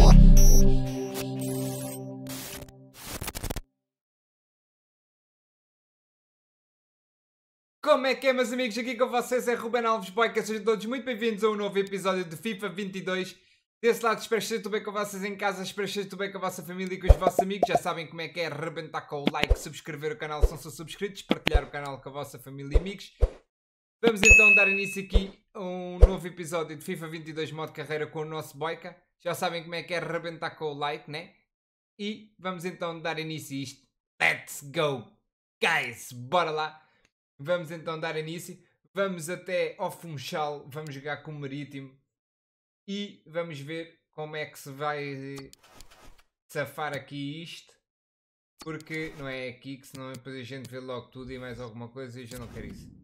Como é que é, meus amigos? Aqui com vocês é Ruben Alves Boica. Sejam todos muito bem-vindos a um novo episódio de FIFA 22. Desse lado, espero que esteja tudo bem com vocês em casa, espero que esteja tudo bem com a vossa família e com os vossos amigos. Já sabem como é que é, arrebentar com o like, subscrever o canal se não são subscritos, partilhar o canal com a vossa família e amigos. Vamos então dar início aqui a um novo episódio de FIFA 22 modo carreira com o nosso Boica. Já sabem como é que é, arrebentar com o like, né? E vamos então dar início a isto. Let's go, guys! Bora lá! Vamos então dar início. Vamos até ao Funchal, vamos jogar com o Marítimo. E vamos ver como é que se vai safar aqui isto. Porque não é aqui que senão depois a gente vê logo tudo e mais alguma coisa e eu já não quero isso.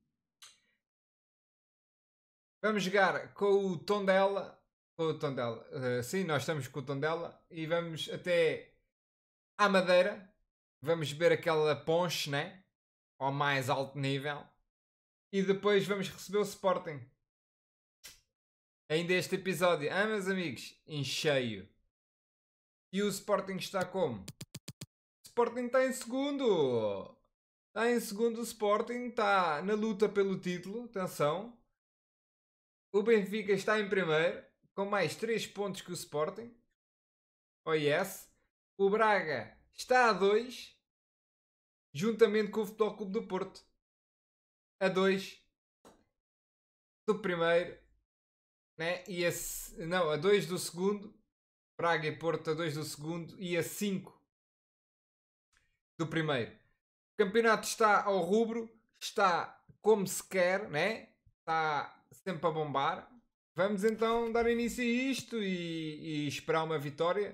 Vamos jogar com o Tondela. Sim, nós estamos com o Tondela. E vamos até à Madeira. Vamos ver aquela ponche, né? Ao mais alto nível. E depois vamos receber o Sporting. Ainda este episódio, meus amigos, em cheio. E o Sporting está como? O Sporting está em segundo. Está em segundo o Sporting. Está na luta pelo título. Atenção. O Benfica está em primeiro. Com mais 3 pontos que o Sporting. Oh yes. O Braga está a 2. Juntamente com o Futebol Clube do Porto. A 2. Do primeiro. Né? E a 2 do segundo. Braga e Porto a 2 do segundo. E a 5 do primeiro. O campeonato está ao rubro. Está como se quer. Né? Está sempre a bombar. Vamos então dar início a isto. E esperar uma vitória.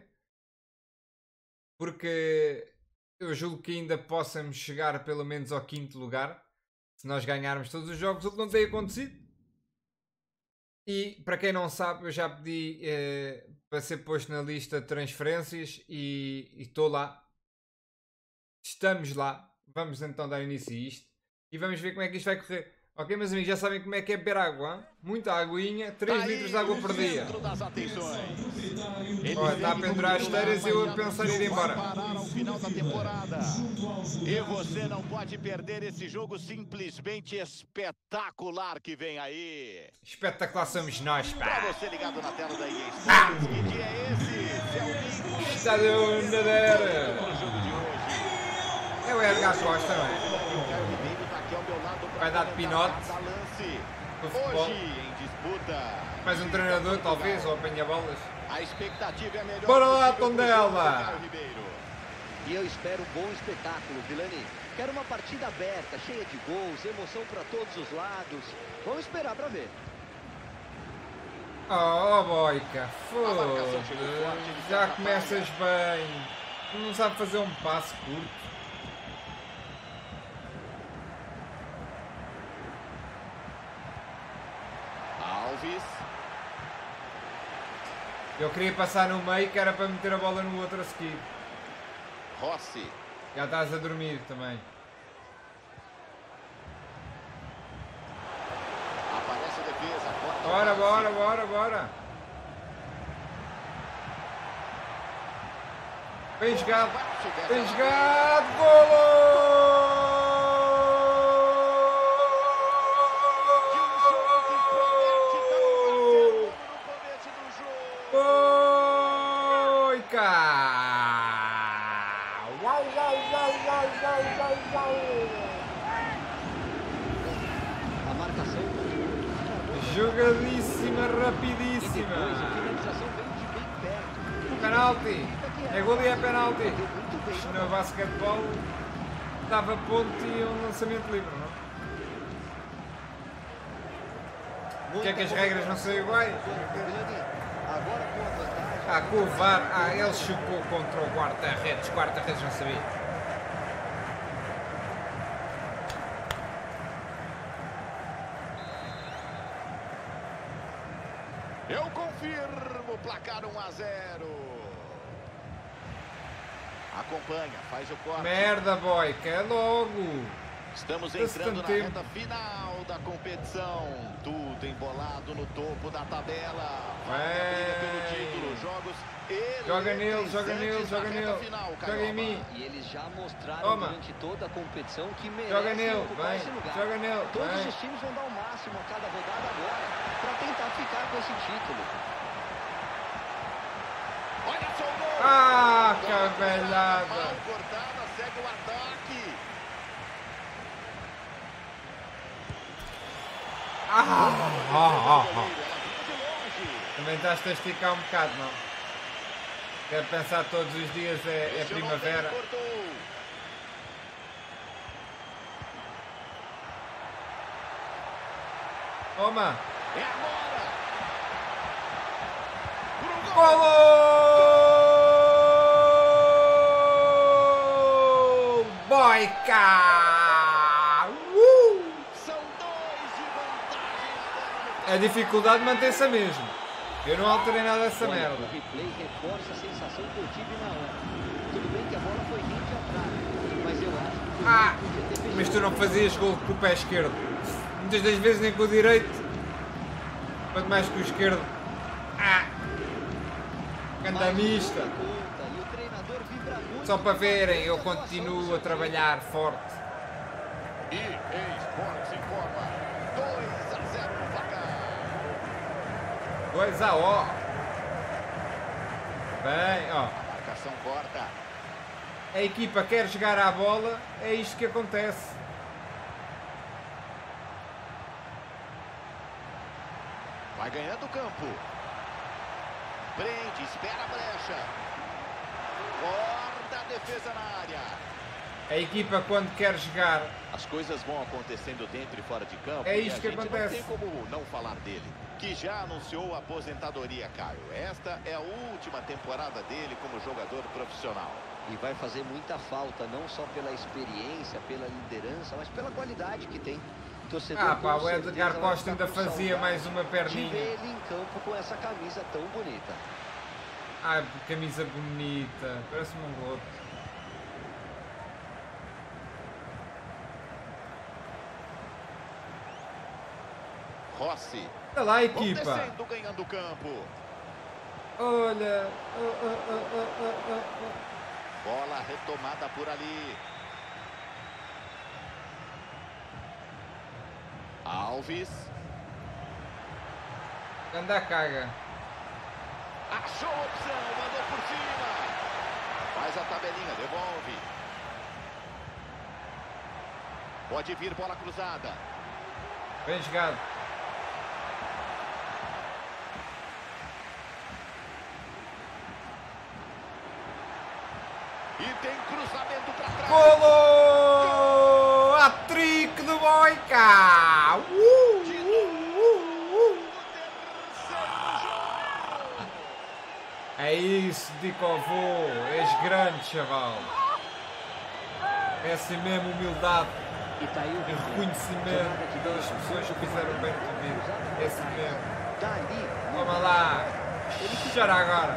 Porque eu julgo que ainda possamos chegar pelo menos ao 5º lugar. Se nós ganharmos todos os jogos. O que não tem acontecido. E para quem não sabe, eu já pedi para ser posto na lista de transferências e estou lá. Estamos lá. Vamos então dar início a isto. E vamos ver como é que isto vai correr. Ok, meus amigos, já sabem como é que é beber água. Hein? Muita aguinha, 3 litros de água por dia. Olha, está a pendurar as esteiras e eu a pensar em ir embora. Ao final da temporada. E você não pode perder esse jogo simplesmente espetacular que vem aí. Espetacular somos nós, pá. Para você ligado na tela da EA Sports, que dia é esse? Estádio Madeira. É o Edgar Costa, não é? Vai dar de pinote. Hoje em disputa. Mais um treinador, talvez, ou apanha-bolas. A expectativa é melhor. Bora lá, Tondela! E eu espero um bom espetáculo, Vilani. Quero uma partida aberta, cheia de gols, emoção para todos os lados. Vamos esperar para ver. Oh, Boica, foda-se. Já começas bem. Não sabe fazer um passe curto. Alves. Eu queria passar no meio que era para meter a bola no outro a seguir. Rossi. Já estás a dormir também. Aparece a defesa. Bora, bora, bora, bora. Bem jogado. Bem jogado. Golo! A marcação. Jogadíssima, rapidíssima. Penalti. É gol e é penalti. Isto no basquetebol dava ponto e um lançamento livre, não? O que é que as regras não são iguais? Com o VAR. Ele chocou contra o guarda-redes. Guarda-redes não sabia. Eu confirmo, placar 1-0. Acompanha, faz o corte. Merda, Boica, é logo. Estamos entrando na reta final da competição. Tudo embolado no topo da tabela. Vai a briga pelo título. Jogos Joga nele, joga nele, joga nele. Joga em mim. E eles já mostraram Toma. durante toda a competição que Joga merecem nele, ocupar vem. esse lugar. Joga nele, Todos vem. os times vão dar o máximo a cada rodada agora para tentar ficar com esse título. Olha só o gol. Ah, cabelhada. Mal cortada, segue o ataque. Também estás a esticar um bocado, não? Quero pensar todos os dias é primavera. Toma! É agora! Golo! Boica! São 2 de vantagem. A dificuldade mantém-se a mesma. Eu não alterei nada dessa Olha, merda. o replay reforça a sensação que eu tive na hora. Tudo bem que a bola foi rente atrás, mas eu acho que podia ter fechado. Mas tu não fazias gol com o pé esquerdo. Muitas das vezes nem com o direito. Quanto mais com o esquerdo. Ganda mista. E o treinador vibra muito. Só para verem, eu continuo a trabalhar forte. E Esportes informa 2-0 no placar. 2-0. Bem, ó. A marcação corta. A equipa quer jogar à bola, é isto que acontece. Vai ganhando o campo. Prende, espera a brecha. Corta a defesa na área. A equipa quando quer jogar, As coisas vão acontecendo dentro e fora de campo. É e isso a que gente acontece. Não tem como não falar dele. Que já anunciou a aposentadoria, Caio. Esta é a última temporada dele como jogador profissional. E vai fazer muita falta, não só pela experiência, pela liderança, mas pela qualidade que tem. Torcedor, pá, com o Edgar certeza vai Costa ficar ainda com fazia saudade mais uma de perninha. ver ele em campo com essa camisa tão bonita. Ai, camisa bonita, parece-me um roto. Rossi. Olha lá a Vão equipa. descendo, ganhando o campo. Olha. Bola retomada por ali. Alves. Anda a caga. Achou a opção, mandou por cima. Faz a tabelinha, devolve. Pode vir bola cruzada. Bem jogado. E tem cruzamento para trás. Golo! Hat-trick do Boica! É isso, dico avô. És grande, chaval. É assim mesmo, humildade E tá aí o e reconhecimento pelas pessoas que fizeram bem na tua vida. É assim mesmo. Dali, Toma lá. Chora agora.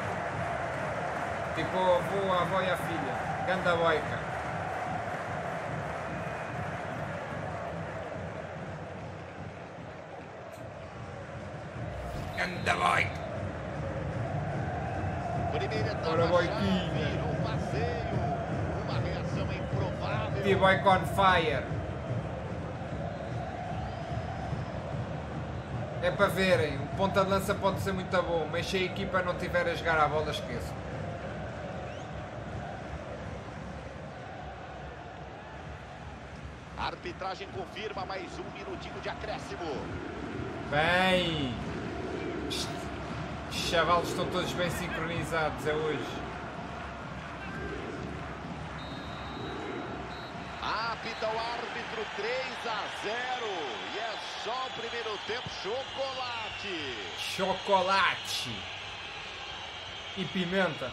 Tipo o avô, a avó e a filha. Ganda Boica. Ganda Boica. Primeira etapa Ora, já Boiquinha. virou um passeio. Uma reação improvável. The Boica on fire. É para verem, o ponta de lança pode ser muito bom, mas se a equipa não tiver a jogar a bola, esqueçam. A arbitragem confirma mais um minutinho de acréscimo. Bem, os chavalos estão todos bem sincronizados, é hoje. Apita o árbitro 3-0. E é só o primeiro tempo. Chocolate. Chocolate e pimenta.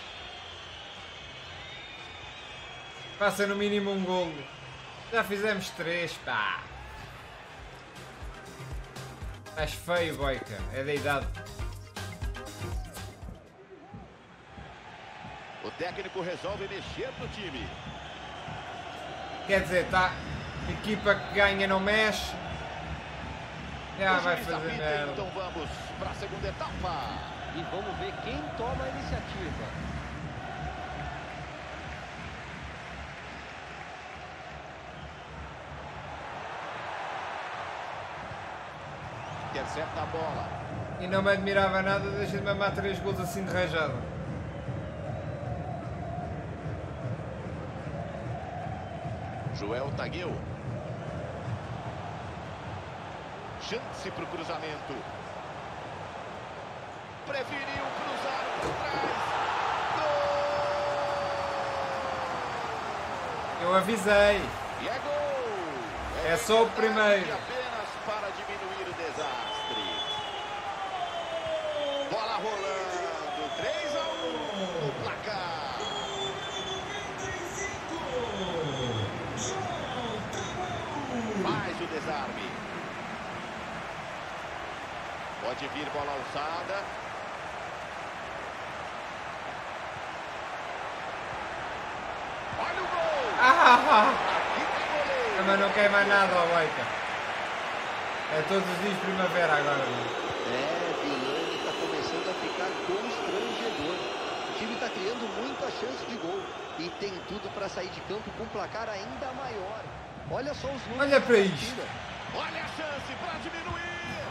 Passa no mínimo um golo. Já fizemos 3, pá. Estás feio, Boica. É da idade. O técnico resolve mexer no time. Quer dizer, tá. Equipa que ganha não mexe. Já O vai juiz fazer apita, merda. então vamos para a segunda etapa. E vamos ver quem toma a iniciativa. Intercepta a bola. E não me admirava nada deixa de mamar 3 gols assim de rajada. Joel Tagueu. Chance para o cruzamento. Preferiu cruzar por trás. Gol! Eu avisei. E é gol! É só o primeiro. Apenas para diminuir o desastre. Bola rolando. 3-1 no placar. Faz o desarme. Pode vir bola alçada. Olha o gol! Aqui tem goleiro. Mas não quer mais nada, ó, Boica. É todos os dias primavera agora. Vilani está começando a ficar constrangedor. O time está criando muita chance de gol. E tem tudo para sair de campo com um placar ainda maior. Olha só os números. Olha para da isto. partida. Olha a chance para diminuir.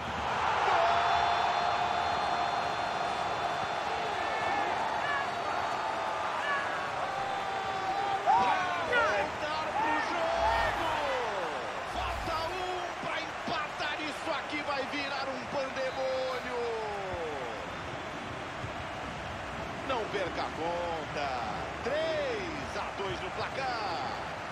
Voltar pro jogo. Falta um para empatar. Isso aqui vai virar um pandemônio. Não perca a conta. 3-2 no placar.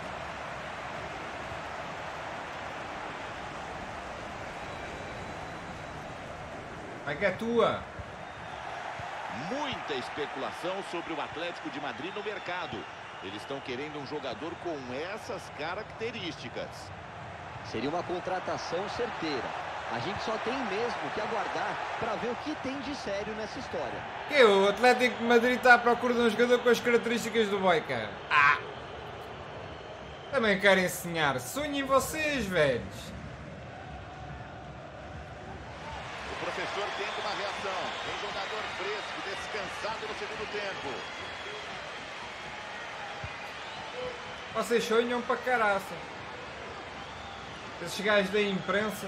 Vai que é tua. Muita especulação sobre o Atlético de Madrid no mercado. Eles estão querendo um jogador com essas características. Seria uma contratação certeira. A gente só tem mesmo que aguardar para ver o que tem de sério nessa história. Que o Atlético de Madrid está à procura de um jogador com as características do Boica. Também querem ensinar. Sonhem vocês, velhos. O professor tenta uma reação. Tem jogador fresco, descansado no segundo tempo. Vocês sonham para caraça. Esses gajos da imprensa.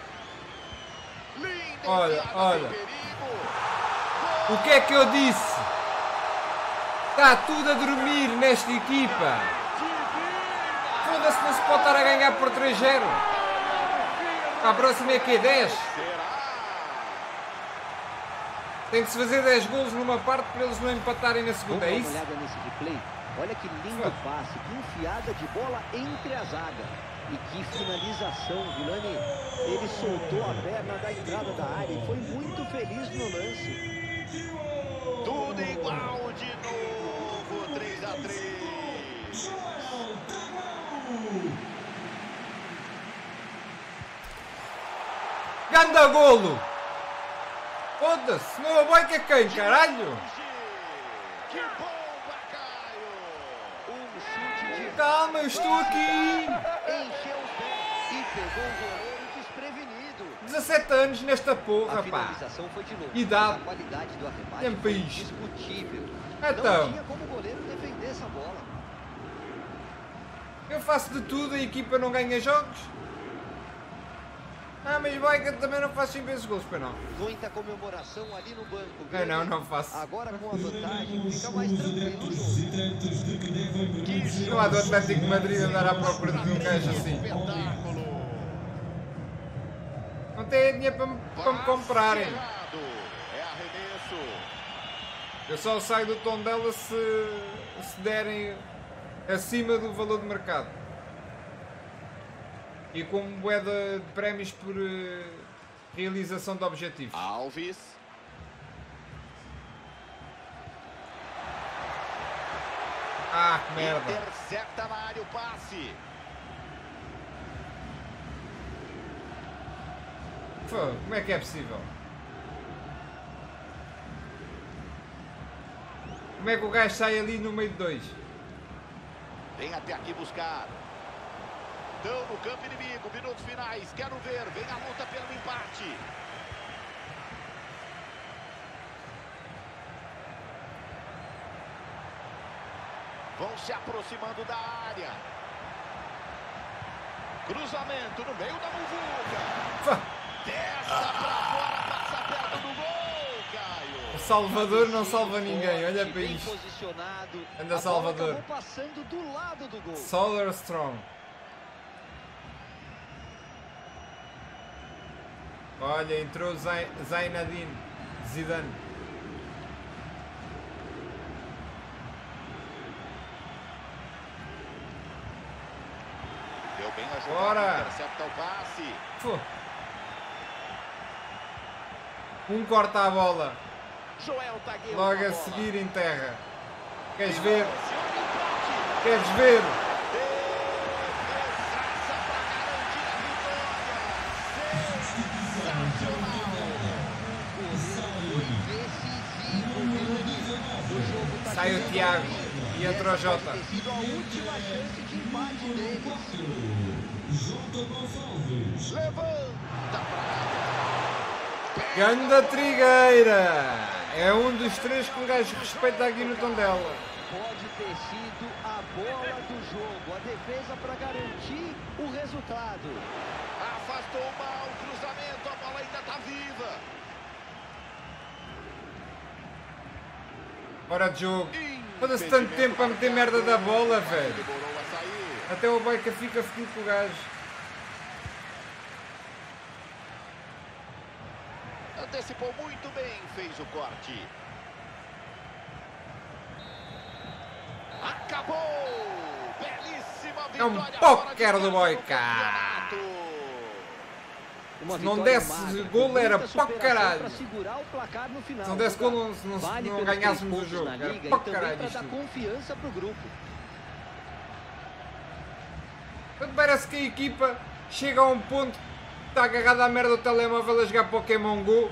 Linda Olha, enfiada, olha. tem perigo. O que é que eu disse? Está tudo a dormir nesta equipa. Foda-se, não se pode estar a ganhar por 3-0. A próxima é que 10. Será? Tem de se fazer 10 golos numa parte para eles não empatarem na segunda, é Vamos dar isso? uma olhada nesse replay. Olha que lindo passe, que enfiada de bola entre a zaga. E que finalização, Vilani. Ele soltou a perna da entrada da área e foi muito feliz no lance. Tudo igual de novo. 3-3. Ganda golo! Foda-se, não é o Boica quem, caralho? Que bomba, Caio! Um chute de Calma, eu estou aqui! encheu o pé e pegou o goleiro desprevenido. 17 anos nesta A porra, pá! finalização foi de novo. Idade. A qualidade do arremate Tempo foi isto. indiscutível. Então. Não tinha como o goleiro defender essa bola. Eu faço de tudo, a equipa não ganha jogos. Mas Boica também não faz 5 vezes gols, pois não? Muita comemoração ali no banco. Eu não faço. Agora com a vantagem fica mais tranquilo o jogo. Não há do Atlético de Madrid andar à procura de um gajo assim. Espetáculo! Não tem dinheiro para me comprarem. Errado. É arremesso. Eu só saio do tom dela se derem acima do valor de mercado. E com moeda de prémios por realização de objetivos. Alves. Que merda. Intercepta na área o passe. Como é que é possível? Como é que o gajo sai ali no meio de 2? Vem até aqui buscar. Estão no campo inimigo, minutos finais, quero ver, vem a luta pelo empate. Vão se aproximando da área. Cruzamento no meio da muvuca. Dessa pra fora, passa perto do gol, Caio. O Salvador não salva ninguém, olha para bem isto. posicionado. Anda A bola Salvador. acabou passando do lado do gol. Solar Strong. Olha, entrou Zainadine Zidane. Deu bem a Bora. jogada, intercepta o passe. Pô. Um corta a bola, Joel Tagueu. logo com a bola. seguir em terra. Queres ver? Se olha o empate. Queres ver? Defesaça pra garantir a vitória. Sensacional. Decisivo, Vilani. O jogo tá Sai o chegando Thiago ao fim. e entra o Essa Jota. pode ter sido a última chance de empate deles. Levanta pra cá. Ganda Trigueira! É um dos três que o gajo respeita aqui no Tondela. Pode ter sido a bola do jogo. A defesa para garantir o resultado. Afastou mal o cruzamento, a bola ainda tá viva. Fora de jogo. Foda-se tanto tempo a meter merda da bola, velho. Demorou a sair. Até o Boica fica fedido com o gajo. Antecipou muito bem, fez o corte. Acabou! Belíssima É um vitória. póquer fora de do casa Boica. no campeonato. Uma Se não vitória desse magra, gol, com era muita para superação caralho. pra segurar o placar no final. Se não desse gol, não Vale não pelos ganhássemos 3 o jogo. pontos na Era liga para e também caralho para isto. dar confiança pro grupo. Parece que a equipa chega a um ponto que está agarrada à merda do telemóvel a jogar Pokémon Go.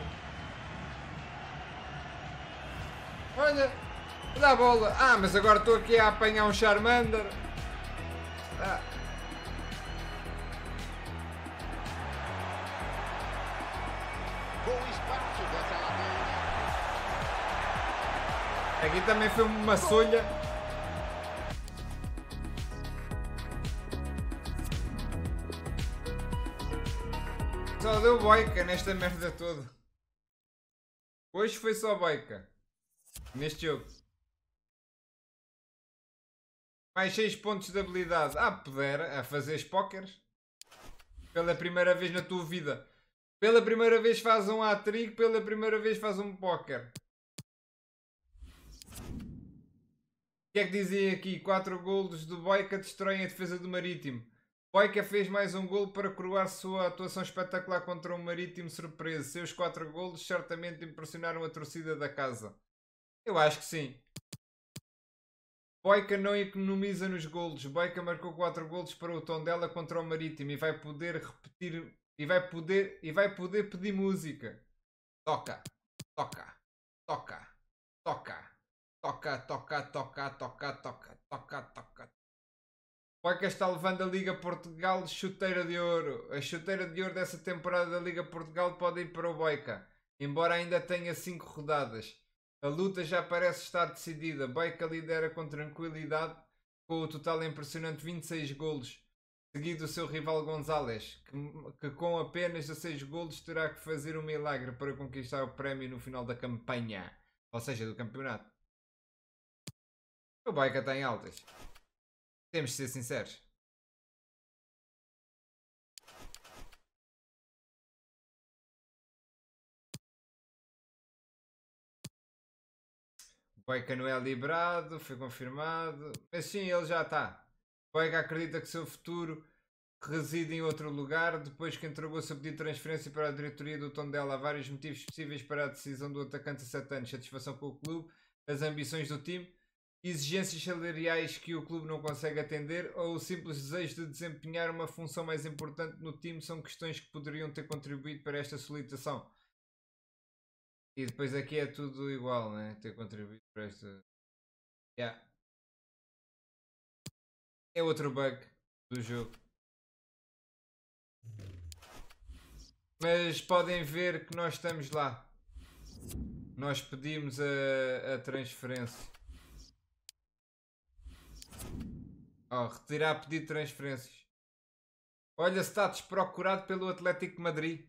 Olha, dá a bola. Ah, mas agora estou aqui a apanhar um Charmander. Ah. Com espaço dessa lateral. Aqui também foi uma solha. Só deu Boica nesta merda toda. Hoje foi só Boica. Neste jogo. Mais 6 pontos de habilidade. Ah, pudera a fazer póqueres. Pela primeira vez na tua vida. Pela primeira vez faz um hat-trick. Pela primeira vez faz um póquer. O que é que dizia aqui? 4 golos do Boica destroem a defesa do Marítimo. Boica fez mais um golo para coroar sua atuação espetacular contra o Marítimo surpresa. Seus 4 golos certamente impressionaram a torcida da casa. Eu acho que sim. Boica não economiza nos golos. Boica marcou 4 golos para o Tondela contra o Marítimo e vai poder repetir e vai poder pedir música. Toca, toca, toca, toca, toca, toca, toca, toca, toca, toca, toca. Boica está levando a Liga Portugal de chuteira de ouro. A chuteira de ouro dessa temporada da Liga Portugal pode ir para o Boica, embora ainda tenha 5 rodadas. A luta já parece estar decidida. Boica lidera com tranquilidade, com o total impressionante 26 golos, seguido do seu rival Gonzalez, que com apenas 16 golos terá que fazer um milagre para conquistar o prémio no final da campanha, ou seja, do campeonato. O Boica está em altas. Temos de ser sinceros. Boica não é liberado, foi confirmado. Mas sim, ele já está. Boica acredita que seu futuro reside em outro lugar, depois que entregou seu pedido de transferência para a diretoria do Tondela. Há vários motivos possíveis para a decisão do atacante de 7 anos. Satisfação com o clube, as ambições do time, exigências salariais que o clube não consegue atender ou o simples desejo de desempenhar uma função mais importante no time são questões que poderiam ter contribuído para esta solicitação. E depois aqui é tudo igual, né? Ter contribuído para esta... Yeah. É outro bug do jogo. Mas podem ver que nós estamos lá. Nós pedimos a transferência. Oh, retirar pedido de transferências. Olha, status procurado pelo Atlético de Madrid.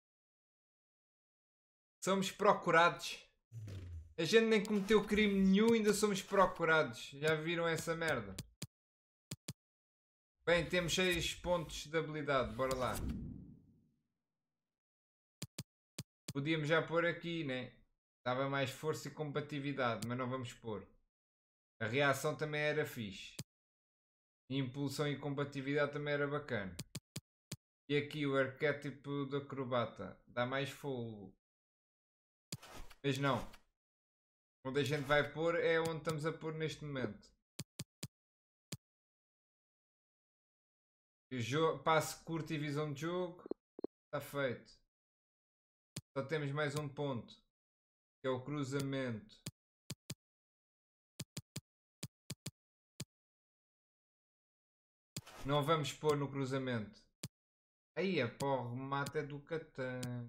Somos procurados. A gente nem cometeu crime nenhum, ainda somos procurados. Já viram essa merda? Bem, temos 6 pontos de habilidade. Bora lá. Podíamos já pôr aqui, né? Dava mais força e combatividade, mas não vamos pôr. A reação também era fixe. Impulsão e combatividade também era bacana. E aqui o arquétipo do acrobata. Dá mais fogo. Mas não. Onde a gente vai pôr é onde estamos a pôr neste momento. Passo curto e visão de jogo. Está feito. Só temos mais um ponto. Que é o cruzamento. Não vamos pôr no cruzamento. Aí a porra, o remate é do Catan.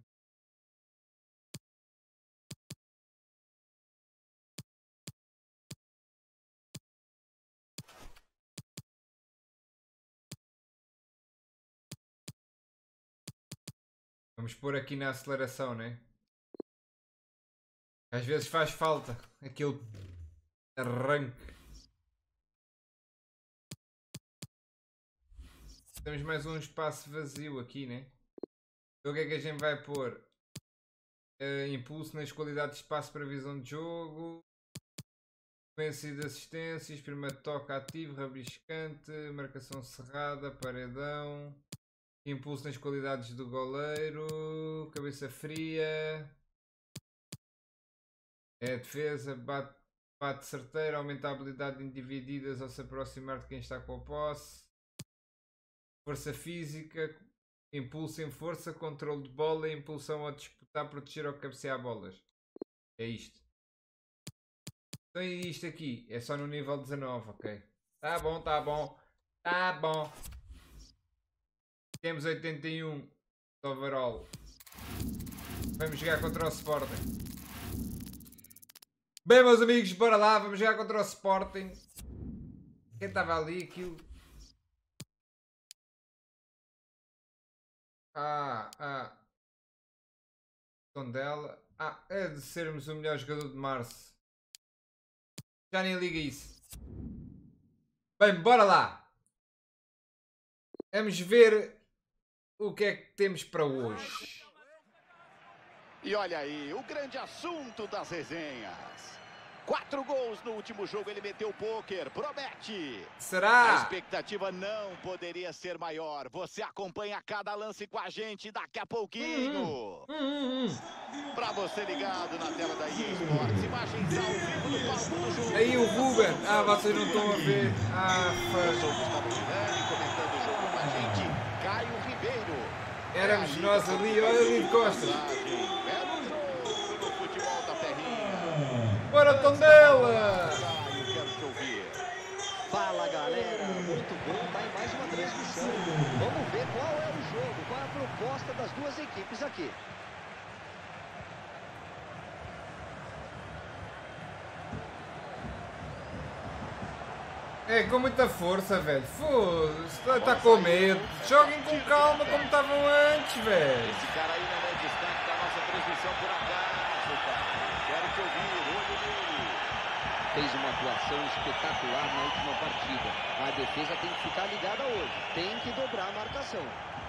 Vamos pôr aqui na aceleração, né? Às vezes faz falta aquele arranque. Temos mais um espaço vazio aqui, né? Então o que é que a gente vai pôr? Impulso nas qualidades de espaço para visão de jogo. Frequência de assistências. Primeiro toque ativo, rabiscante. Marcação cerrada, paredão. Impulso nas qualidades do goleiro. Cabeça fria. É defesa, bate certeiro, aumenta a habilidade de individidas ao se aproximar de quem está com a posse. Força física, impulso em força, controle de bola e impulsão ao disputar, proteger ou cabecear bolas. É isto. Então e isto aqui? É só no nível 19, ok? Tá bom, tá bom. Tá bom. Temos 81 de overall. Vamos jogar contra o Sporting. Bem, meus amigos, bora lá, vamos jogar contra o Sporting. Quem estava ali, aquilo... Tondela. É de sermos o melhor jogador de março. Já nem liga isso. Bem, bora lá. Vamos ver o que é que temos para hoje. E olha aí, o grande assunto das resenhas. 4 gols no último jogo, ele meteu o pôquer, promete. Será? A expectativa não poderia ser maior. Você acompanha cada lance com a gente daqui a pouquinho. Pra você ligado na tela da EA Sports, imagens ao vivo no palco do jogo. Aí o Ruben, vocês não estão a ver. Eu sou o Gustavo Girani, comentando o jogo com a gente, Caio Ribeiro. Éramos nós ali, olha ali de costas. Belo jogo no futebol da terrinha. Bora, Tondela! Fala, galera, muito bom, tá em mais uma transmissão. Vamos ver qual é o jogo, qual é a proposta das duas equipes aqui. É, com muita força, velho. Foda-se, tá com medo. Joguem com calma como estavam antes, velho. Esse cara aí não é destaque da nossa transmissão por acaso, cara. Quero te ouvir, olho nele. Fez uma atuação espetacular na última partida. A defesa tem que ficar ligada hoje. Tem que dobrar a marcação.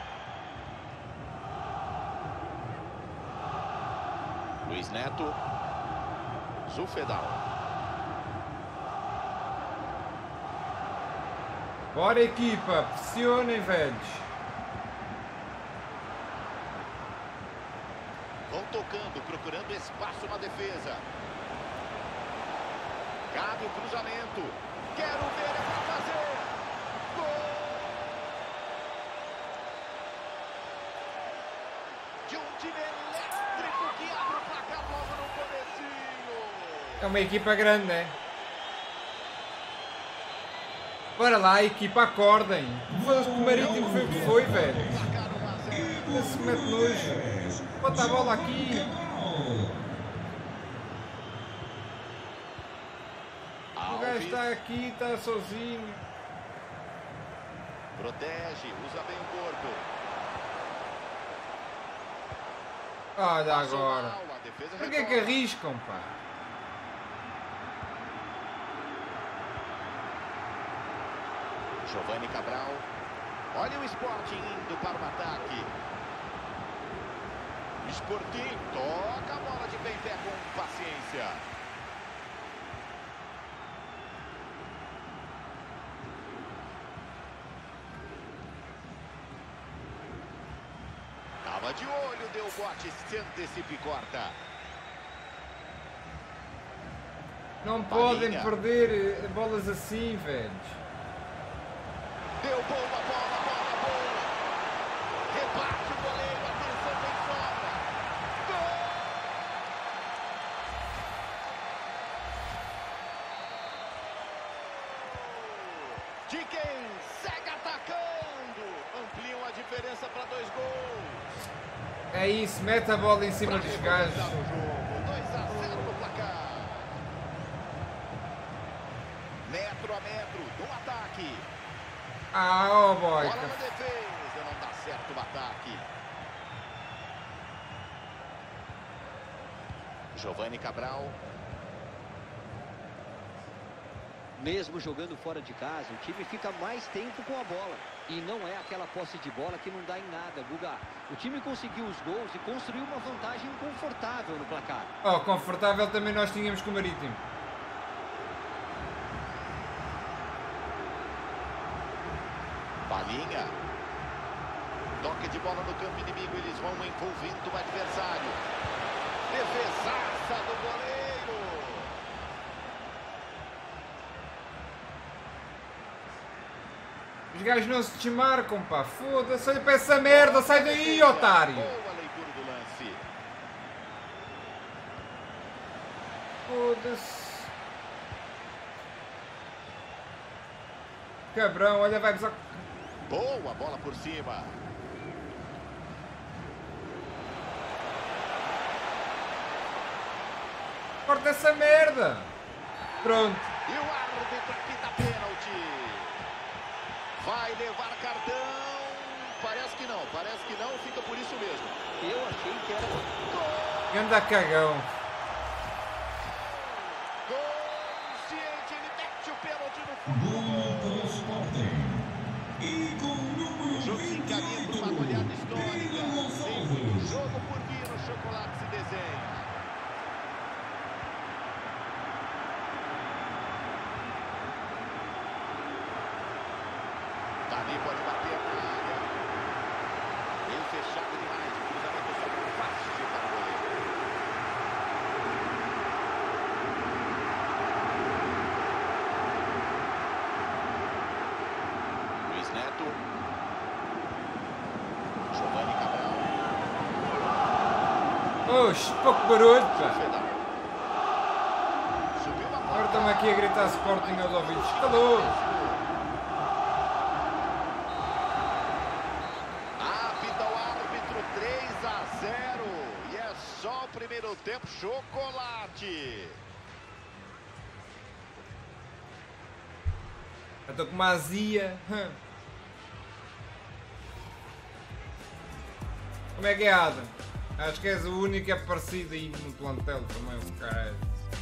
Luiz Neto. Zufedal. Bora, equipa. Pressionem, velhos. Vão tocando, procurando espaço na defesa. Cabe o cruzamento. Quero ver, é pra fazer. Gol! De um time elétrico que abre o placar logo no comecinho. É uma equipa grande, né? Bora lá, equipa, acordem. Foda-se que o Marítimo foi o que foi, velho. Esse mete nojo. Bota a bola aqui. O gajo está aqui, está sozinho. Protege, usa bem o corpo. Olha Passou agora. mal, a defesa Por que retorna. arriscam, pá? Giovani Cabral. Olha o Sporting indo para o ataque. Sporting toca a bola de bem pé com paciência. Tava de olho, deu bote, se antecipa e corta. Não podem Palinha. perder bolas assim, velhos. Deu boa bola, bola boa. Rebate o goleiro, atenção, tem sobra. Gol! De quem segue atacando. Ampliam a diferença para 2 gols. É isso, mete a bola em cima dos gajos. 2 a 0 no placar. Metro a metro do ataque. Ah, oh boy. Bola na defesa, não dá certo o ataque. Giovani Cabral. Mesmo jogando fora de casa, o time fica mais tempo com a bola. E não é aquela posse de bola que não dá em nada, Guga. O time conseguiu os gols e construiu uma vantagem confortável no placar. Oh, confortável também nós tínhamos com o Marítimo. Palinha. Toque de bola no campo inimigo, eles vão envolvendo o adversário. Defesaça do goleiro. Os gajos não se desmarcam, pá. Foda-se, olha para essa merda. Sai daí, otário. Boa leitura do lance. Foda-se. Cabrão, olha, vai gozar. Boa bola por cima. Corta essa merda. Pronto. E o árbitro aqui dá pênalti. Vai levar cartão. Parece que não, fica por isso mesmo. Eu achei que era... Ganda cagão. Consciente, ele mete o pênalti no fundo. O jogo se encaminha para uma goleada histórica. Tem muito jogo por vir, o chocolate se desenha. Dali pode bater na área. Bem fechado demais. O cruzamento só fácil para o goleiro. Luiz Neto. Giovani Cabral. Oxe, pouco barulho, pá. Fedal. Subiu a Agora bola. estão aqui a gritar Sporting aos ouvidos. Calou. Apita o árbitro, 3 a 0. E é só o primeiro tempo, chocolate. Eu estou com uma azia. Como é que é, Adam? Acho que és o único que é parecido aí no plantel também, o caralho.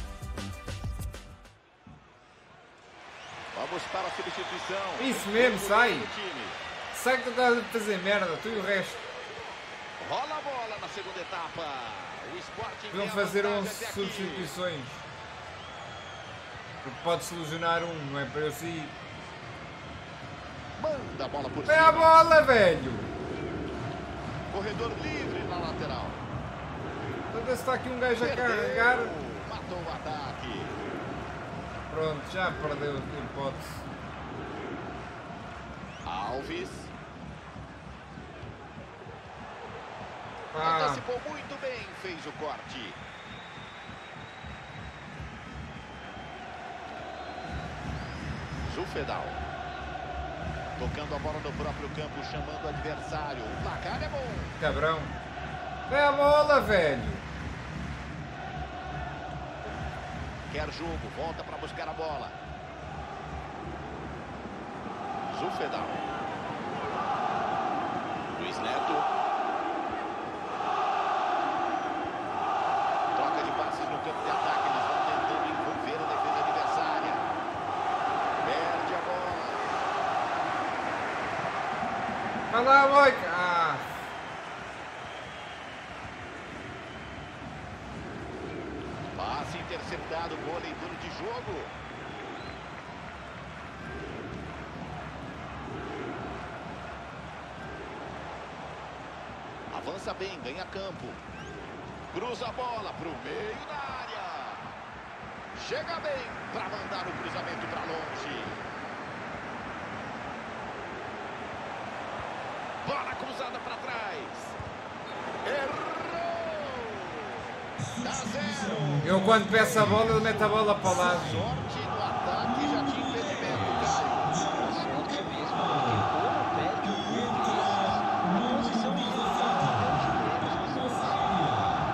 Vamos para a substituição. Isso mesmo, sai. Do time. Sai que tu estás a fazer merda, tu e o resto. Rola a bola na segunda etapa. O Sporting Vão tem a fazer vantagem 11 até aqui. substituições. Porque pode solucionar um, não é para eu sair. Manda a bola por Vem a cima. bola, velho! Corredor livre na lateral. Então está aqui um gajo a Perdeu. carregar. Matou o ataque. Pronto, já perdeu a hipótese. Alves. Pá, Antecipou muito bem, fez o corte. Zufedal. Tocando a bola no próprio campo, chamando o adversário. O placar é bom. cabrão. Vem a bola, velho! Quer jogo, volta para buscar a bola. o Fedal. Luiz Neto. Troca de passes no campo de ataque. Eles vão tentando envolver a defesa adversária. Perde a bola. Vai lá, Boica! Ah. Passe interceptado, boa leitura de jogo. Avança bem, ganha campo. Cruza a bola para o meio da área. Chega bem para mandar o cruzamento para longe. Bola cruzada para trás. Errou! Dá 0. Eu quando peço a bola, eu meto a bola para o lado. Sorte no ataque, já tinha impedimento, Caio. A sorte mesmo, porque bola perde o gol desses. A posição irregular é o de menos nessa partida.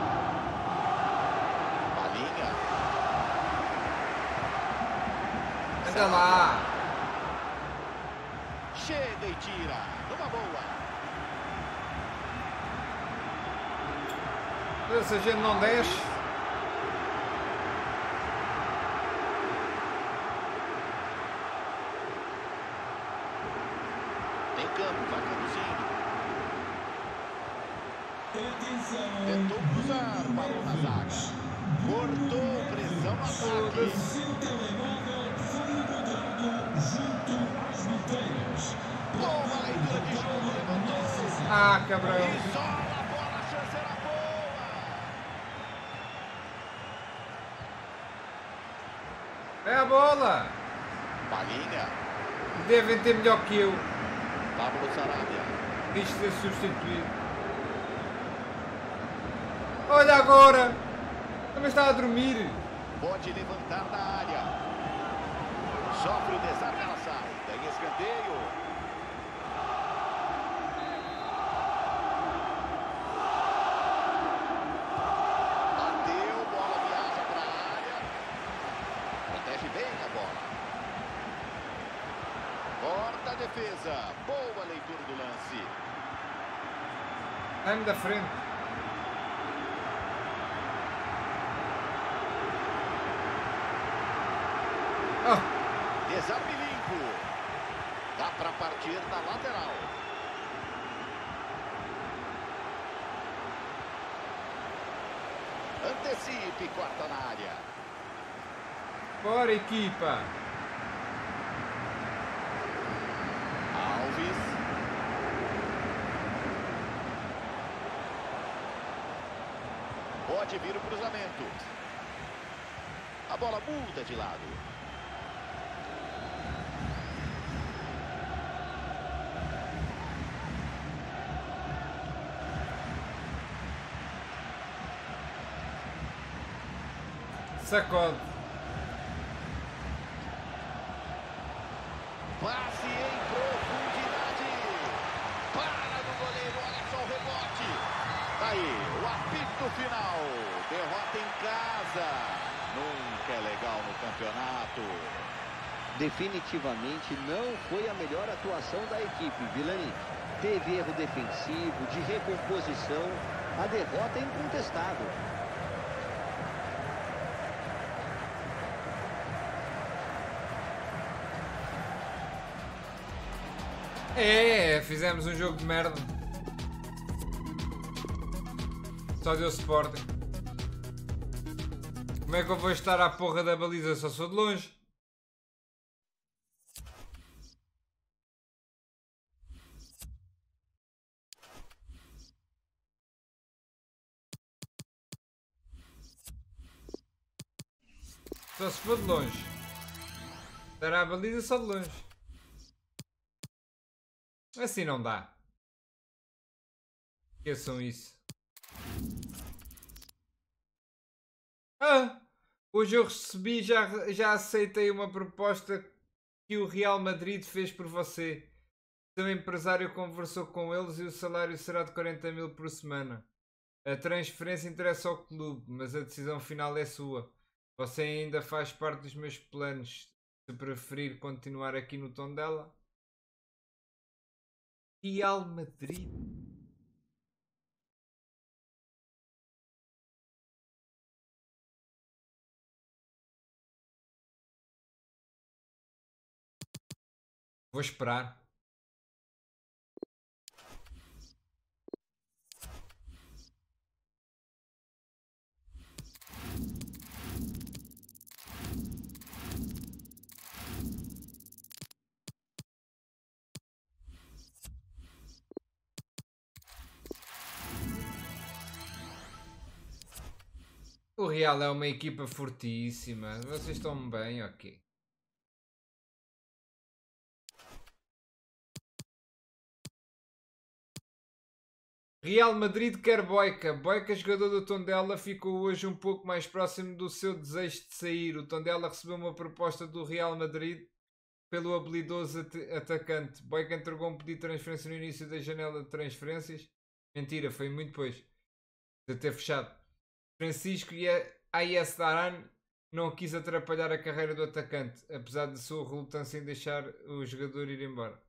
Palinha. Anda lá. Chega e tira. Numa boa. Se a gente não desce. Tem campo, vai conduzindo. Tentou cruzar, balão na zaga. Cortou, pressão no ataque. Boa leitura de jogo, levantou. Ah, cabrão. Isola a bola, a chance era boa. É a bola. Palinha. Devem ter melhor que eu. Pablo Sarabia. Quis ser substituído. Olha agora. Também está a dormir. Pode levantar da área. Sofre o desarme, ela sai. Tem escanteio. Bateu, bola viaja para a área. Protege bem a bola. Corta a defesa. Boa leitura do lance. Sai-me da frente. Oh. Desarme limpo. Dá para partir da lateral. Antecipe, corta na área. Bora, equipa. Alves. Pode vir o cruzamento. A bola muda de lado. Sacode. Passe em profundidade. Para do goleiro, olha só o rebote. Tá aí, o apito final. Derrota em casa. Nunca é legal no campeonato. Definitivamente não foi a melhor atuação da equipe, Vilani. Teve erro defensivo, de recomposição. A derrota é incontestável. É, fizemos um jogo de merda. Só deu Sporting. Como é que eu vou estar à porra da baliza? Só sou de longe. Só se for de longe. Estará a baliza só de longe. Assim não dá. Esqueçam isso. Ah! Hoje eu recebi, já aceitei uma proposta que o Real Madrid fez por você. Seu empresário conversou com eles e o salário será de 40 mil por semana. A transferência interessa ao clube, mas a decisão final é sua. Você ainda faz parte dos meus planos. Se preferir continuar aqui no Tondela, Real Madrid. Vou esperar. O Real é uma equipa fortíssima. Vocês estão bem, ok. Real Madrid quer Boica. Boica, jogador do Tondela, ficou hoje um pouco mais próximo do seu desejo de sair. O Tondela recebeu uma proposta do Real Madrid pelo habilidoso atacante. Boica entregou um pedido de transferência no início da janela de transferências. Mentira, foi muito depois de ter fechado. Francisco AS Daran não quis atrapalhar a carreira do atacante, apesar de sua relutância em deixar o jogador ir embora.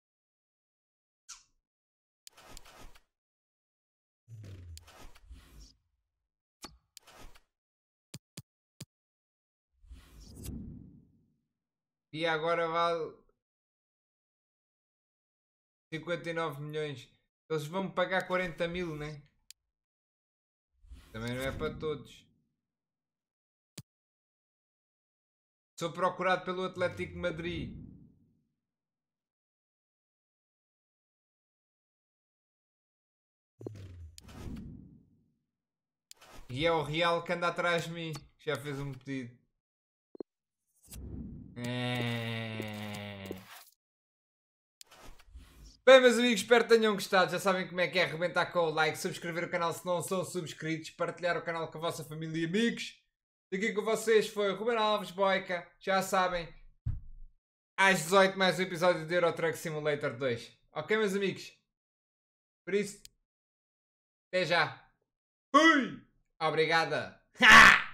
E agora vale 59 milhões. Eles vão me pagar 40 mil, né? Também não é para todos. Sou procurado pelo Atlético Madrid. E é o Real que anda atrás de mim. Já fez um pedido. Bem, meus amigos, espero que tenham gostado. Já sabem como é que é, arrebentar com o like, subscrever o canal se não são subscritos, partilhar o canal com a vossa família e amigos. Aqui com vocês foi Ruben Alves Boica. Já sabem, às 18 mais um episódio de Euro Truck Simulator 2. Ok, meus amigos? Por isso, até já. Fui! Obrigada!